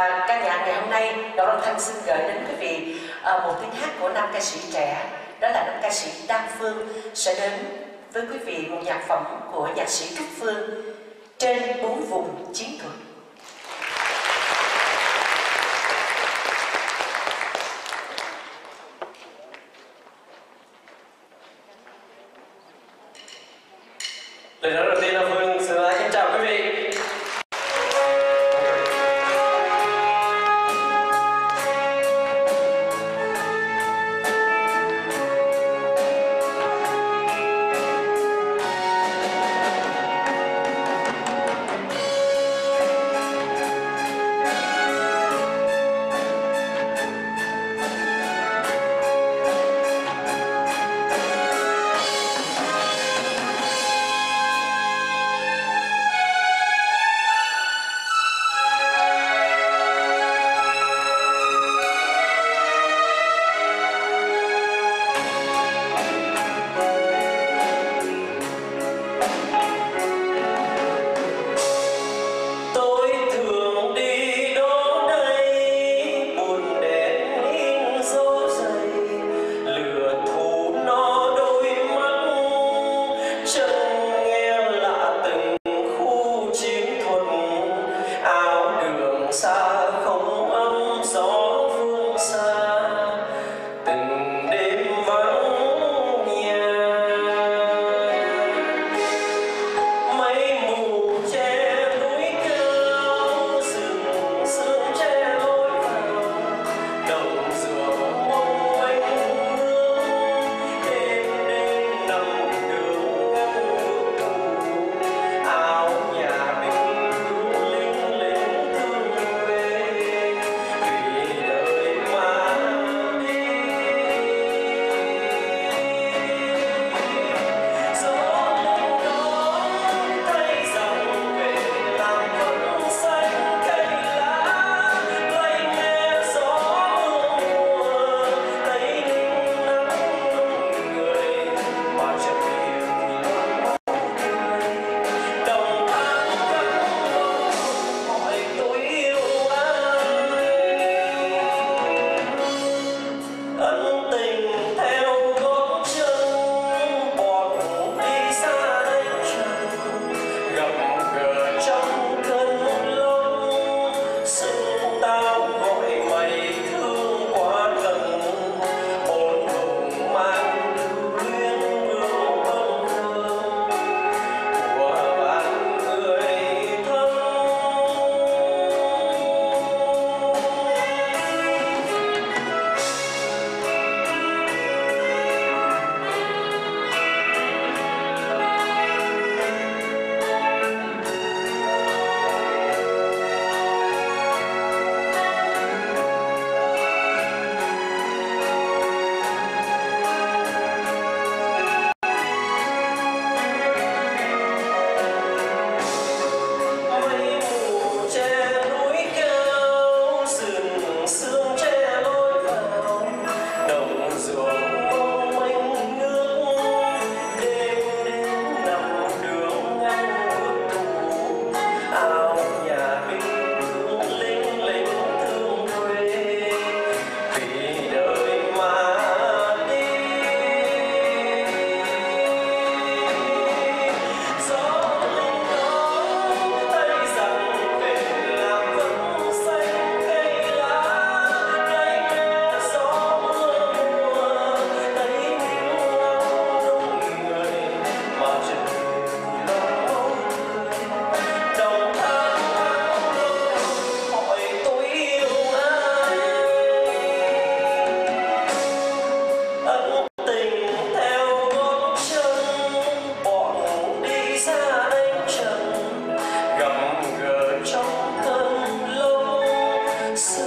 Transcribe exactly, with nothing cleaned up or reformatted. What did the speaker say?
Và ca nhạc ngày hôm nay Đậu Long Thanh xin gửi đến quý vị uh, một tiếng hát của nam ca sĩ trẻ, đó là nam ca sĩ Đan Phương, sẽ đến với quý vị một nhạc phẩm của nhạc sĩ Trúc Phương, Trên Bốn Vùng Chiến Thuật. Lời nói đầu tiên là Phương xin kính chào quý vị. So